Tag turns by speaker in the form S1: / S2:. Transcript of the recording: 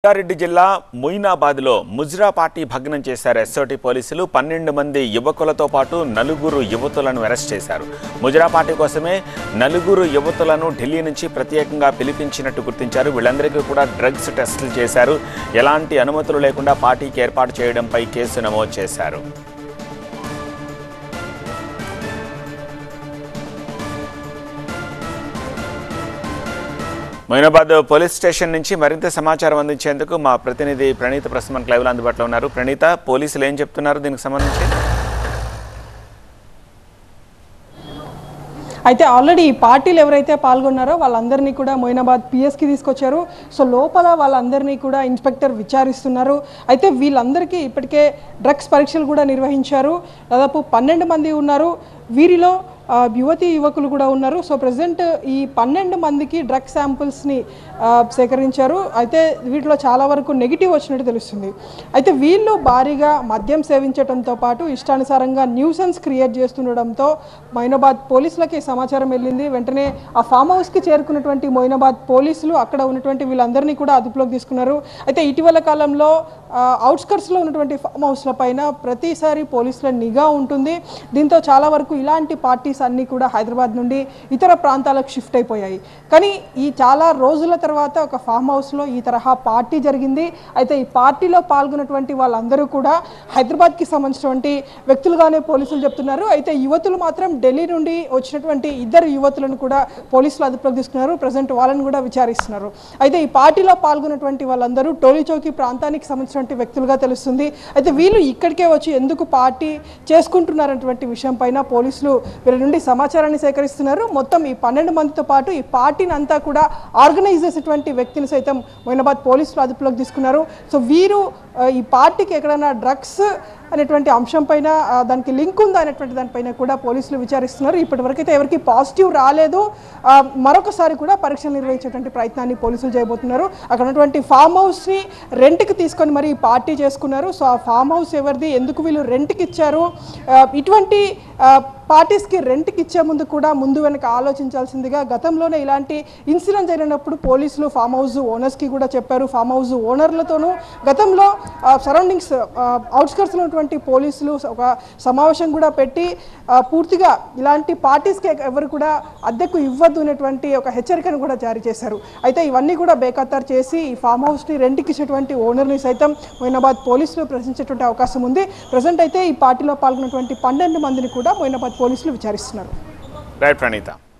S1: రంగారెడ్డి జిల్లా మొయినాబాద్లో ముజ్రా పార్టీ భగ్నం చేశారు. ఎస్ఓటీ పోలీసులు 12 మంది యువకులతో పాటు 4 యువతులను అరెస్ట్ చేశారు. ముజ్రా పార్టీ కోసమే 4 యువతులను ఢిల్లీ నుంచి ప్రత్యేకంగా పిలిపించినట్టు గుర్తించారు. వీళ్ళందరికీ కూడా డ్రగ్స్ టెస్టులు చేశారు. ఎలాంటి అనుమతులు లేకుండా పార్టీకి ఏర్పాటు చేయడంపై కేసు నమోదు చేశారు. మొయినాబాద్ పోలీస్ స్టేషన్ నుంచి మరింత సమాచారం అందించేందుకు మా ప్రతినిధి ప్రణీత ప్రస్తుతం లైవ్లో అందుబాటులో ఉన్నారు. ప్రణీత, పోలీసులు ఏం చెప్తున్నారు దీనికి సంబంధించి?
S2: అయితే ఆల్రెడీ ఈ పార్టీలు ఎవరైతే పాల్గొన్నారో వాళ్ళందరినీ కూడా మొయినాబాద్ పిఎస్కి తీసుకొచ్చారు. సో లోపల వాళ్ళందరినీ కూడా ఇన్స్పెక్టర్ విచారిస్తున్నారు. అయితే వీళ్ళందరికీ ఇప్పటికే డ్రగ్స్ పరీక్షలు కూడా నిర్వహించారు. దాదాపు 12 మంది ఉన్నారు. వీరిలో యువతి యువకులు కూడా ఉన్నారు. సో ప్రజెంట్ ఈ 12 మందికి డ్రగ్ శాంపుల్స్ని సేకరించారు. అయితే వీటిలో చాలా వరకు నెగిటివ్ వచ్చినట్టు తెలుస్తుంది. అయితే వీళ్ళు భారీగా మద్యం సేవించడంతో పాటు ఇష్టానుసారంగా న్యూసెన్స్ క్రియేట్ చేస్తుండడంతో మొయినాబాద్ పోలీసులకి సమాచారం వెళ్ళింది. వెంటనే ఆ ఫామ్ హౌస్కి చేరుకున్నటువంటి మొయినాబాద్ పోలీసులు అక్కడ ఉన్నటువంటి వీళ్ళందరినీ కూడా అదుపులోకి తీసుకున్నారు. అయితే ఇటీవల కాలంలో అవుట్స్కర్ట్స్లో ఉన్నటువంటి ఫామ్ హౌస్ల పైన ప్రతిసారి పోలీసుల నిఘా ఉంటుంది. దీంతో చాలా వరకు ఇలాంటి పార్టీస్ అన్నీ కూడా హైదరాబాద్ నుండి ఇతర ప్రాంతాలకు షిఫ్ట్ అయిపోయాయి. కానీ ఈ చాలా రోజుల తర్వాత ఒక ఫామ్ హౌస్లో ఈ తరహా పార్టీ జరిగింది. అయితే ఈ పార్టీలో పాల్గొన్నటువంటి వాళ్ళందరూ కూడా హైదరాబాద్కి సంబంధించినటువంటి వ్యక్తులుగానే పోలీసులు చెప్తున్నారు. అయితే యువతులు మాత్రం ఢిల్లీ నుండి వచ్చినటువంటి 2 యువతులను కూడా పోలీసులు అదుపులోకి తీసుకున్నారు. ప్రజెంట్ వాళ్ళని కూడా విచారిస్తున్నారు. అయితే ఈ పార్టీలో పాల్గొన్నటువంటి వాళ్ళందరూ టోలీ చౌకీ ప్రాంతానికి సంబంధించిన వ్యక్తులుగా తెలుస్తుంది. అయితే వీళ్ళు ఇక్కడికే వచ్చి ఎందుకు పార్టీ చేసుకుంటున్నారన్నటువంటి విషయం పైన పోలీసులు వీళ్ళ నుండి సమాచారాన్ని సేకరిస్తున్నారు. మొత్తం ఈ 12 మందితో పాటు ఈ పార్టీని అంతా కూడా ఆర్గనైజ్ చేసేటువంటి వ్యక్తిని సైతం మొయినాబాద్ పోలీసులు అదుపులోకి తీసుకున్నారు. సో వీరు ఈ పార్టీకి ఎక్కడైనా డ్రగ్స్ అనేటువంటి అంశం పైన దానికి లింక్ ఉందా అనేటువంటి దానిపైన కూడా పోలీసులు విచారిస్తున్నారు. ఇప్పటివరకు అయితే ఎవరికి పాజిటివ్ రాలేదు. మరొకసారి కూడా పరీక్షలు నిర్వహించేటువంటి ప్రయత్నాన్ని పోలీసులు చేయబోతున్నారు. అక్కడ ఉన్నటువంటి ఫామ్ హౌస్ని రెంట్కి తీసుకొని మరి పార్టీ చేసుకున్నారు. సో ఆ ఫామ్ హౌస్ ఎవరిది, ఎందుకు వీళ్ళు రెంట్కి ఇచ్చారు, ఇటువంటి పార్టీస్కి రెంట్కి ఇచ్చే ముందు కూడా ముందు వెనక ఆలోచించాల్సిందిగా గతంలోనే ఇలాంటి ఇన్సిడెంట్ జరిగినప్పుడు పోలీసులు ఫామ్ హౌస్ ఓనర్స్కి కూడా చెప్పారు. ఫామ్ హౌస్ ఓనర్లతోనూ గతంలో సరౌండింగ్స్ అవుట్స్కర్ట్స్లో ఉన్నటువంటి పోలీసులు ఒక సమావేశం కూడా పెట్టి పూర్తిగా ఇలాంటి పార్టీస్కి ఎవరు కూడా అద్దెకు ఇవ్వద్దు అనేటువంటి ఒక హెచ్చరికను కూడా జారీ చేశారు. అయితే ఇవన్నీ కూడా బేఖాతరు చేసి ఈ ఫామ్ హౌస్ని రెంట్కి ఇచ్చేటువంటి ఓనర్ని సైతం మొయినాబాద్ పోలీసులు ప్రశ్నించేటువంటి అవకాశం ఉంది. ప్రజెంట్ అయితే ఈ పార్టీలో పాల్గొన్నటువంటి 12 మందిని కూడా మొయినాబాద్ పోలీసులు విచారిస్తున్నారు.
S1: రైట్ ప్రణీత.